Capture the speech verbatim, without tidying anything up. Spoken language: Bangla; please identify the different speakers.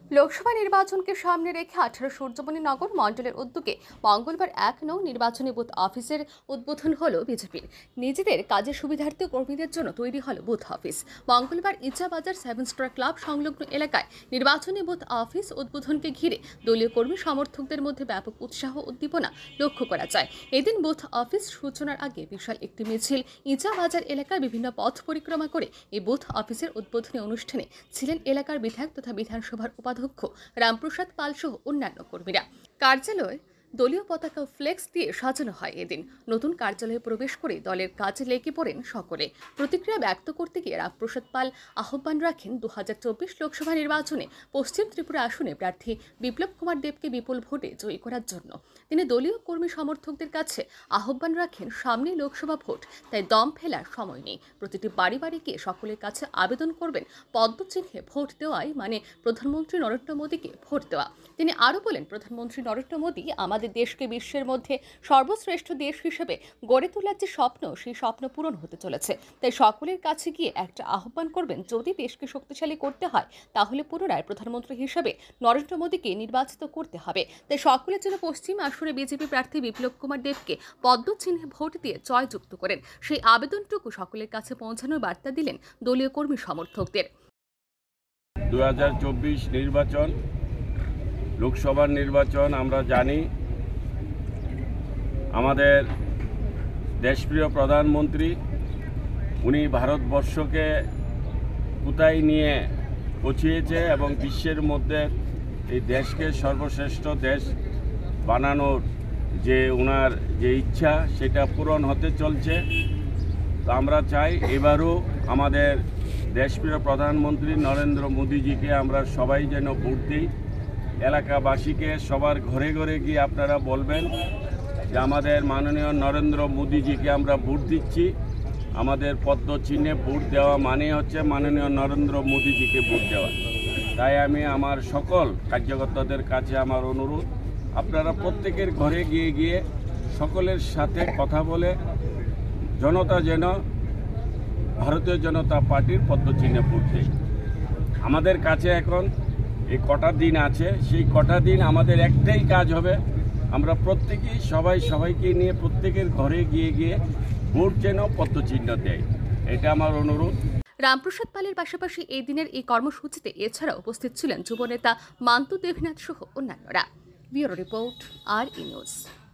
Speaker 1: লোকসভা নির্বাচনকে সামনে রেখে আঠারো সূর্যমণি নগর মণ্ডলের উদ্যোগে মঙ্গলবার এক নং নির্বাচনী বুথ অফিসের উদ্বোধন হল বিজেপির। নিজেদের কাজের সুবিধার্থে কর্মীদের জন্য তৈরি হল বুথ অফিস। মঙ্গলবার ইচা বাজার সেভেন স্টার ক্লাব সংলগ্ন এলাকায় নির্বাচনী বুথ অফিস উদ্বোধনকে ঘিরে দলীয় কর্মী সমর্থকদের মধ্যে ব্যাপক উৎসাহ উদ্দীপনা লক্ষ্য করা যায়। এদিন বুথ অফিস সূচনার আগে বিশাল একটি মিছিল ইচা বাজার এলাকায় বিভিন্ন পথ পরিক্রমা করে এই বুথ অফিসের উদ্বোধনী অনুষ্ঠানে ছিলেন এলাকার বিধায়ক তথা বিধানসভার উপাধ্যক্ষ রামপ্রসাদ পাল সহ অন্যান্য কর্মীরা। কার্যালয় দলীয় পতাকা ও ফ্লেক্স দিয়ে সাজানো হয়। এদিন নতুন কার্যালয়ে প্রবেশ করে দলের কাজে লেগে পড়েন সকলে। প্রতিক্রিয়া ব্যক্ত করতে গিয়ে রামপ্রসাদ পাল আহ্বান রাখেন দু হাজার চব্বিশ লোকসভা নির্বাচনে পশ্চিম ত্রিপুরা আসনে প্রার্থী বিপ্লব কুমার দেবকে বিপুল ভোটে জয়ী করার জন্য। তিনি দলীয় কর্মী সমর্থকদের কাছে আহ্বান রাখেন, সামনে লোকসভা ভোট, তাই দম ফেলার সময় নেই। প্রতিটি বাড়ি বাড়ি গিয়ে সকলের কাছে আবেদন করবেন, পদ্মচিহ্নে ভোট দেওয়াই মানে প্রধানমন্ত্রী নরেন্দ্র মোদীকে ভোট দেওয়া। তিনি আরও বলেন, প্রধানমন্ত্রী নরেন্দ্র মোদী আমাদের দেশকে বিশ্বের মধ্যে সর্বশ্রেষ্ঠ দেশ হিসেবে গড়ে তোলার যে স্বপ্ন, সেই স্বপ্ন পূরণ হতে চলেছে। তাই সকলের কাছে গিয়ে একটা আহ্বান করবেন, যদি দেশকে শক্তিশালী করতে হয় তাহলে পুনরায় প্রধানমন্ত্রী হিসেবে নরেন্দ্র মোদীকে নির্বাচিত করতে হবে। তাই সকলের জন্য পশ্চিম আসনে বিজেপি প্রার্থী বিপ্লব কুমার দেবকে পদ্মচিহ্নে ভোট দিয়ে জয়যুক্ত করেন, সেই আবেদনটুকু সকলের কাছে পৌঁছানোর বার্তা দিলেন দলীয় কর্মী সমর্থকদের।
Speaker 2: দু হাজার চব্বিশ নির্বাচন, লোকসভার নির্বাচন, আমরা জানি আমাদের দেশপ্রিয় প্রধানমন্ত্রী উনি ভারতবর্ষকে কোথায় নিয়ে পৌঁছিয়েছে এবং বিশ্বের মধ্যে এই দেশকে সর্বশ্রেষ্ঠ দেশ বানানোর যে ওনার যে ইচ্ছা, সেটা পূরণ হতে চলছে। তো আমরা চাই এবারও আমাদের দেশপ্রিয় প্রধানমন্ত্রী নরেন্দ্র মোদীজিকে আমরা সবাই যেন ভোট দিই। এলাকাবাসীকে সবার ঘরে ঘরে গিয়ে আপনারা বলবেন যে আমাদের মাননীয় নরেন্দ্র মোদীজিকে আমরা ভোট দিচ্ছি। আমাদের পদ্মচিহ্নে ভোট দেওয়া মানে হচ্ছে মাননীয় নরেন্দ্র মোদীজিকে ভোট দেওয়া। তাই আমি আমার সকল কার্যকর্তাদের কাছে আমার অনুরোধ, আপনারা প্রত্যেকের ঘরে গিয়ে গিয়ে সকলের সাথে কথা বলে জনতা যেন ভারতীয় জনতা পার্টির পদ্মচিহ্নে ভোট দেয়। আমাদের কাছে এখন এই কটা দিন আছে, সেই কটা দিন আমাদের একটাই কাজ হবে, আমরা প্রত্যেকেই সবাই সবাইকে নিয়ে প্রত্যেকের ঘরে গিয়ে গিয়ে ভোট যেন পদ্মচিহ্ন দেয়, এটা আমার অনুরোধ।
Speaker 1: রামপ্রসাদ পালের পাশাপাশি এই দিনের এই কর্মসূচিতে এছাড়া উপস্থিত ছিলেন যুবনেতা মান্তু দেবনাথ সহ অন্যান্যরা। ব্যুরো রিপোর্ট, আর ই নিউজ।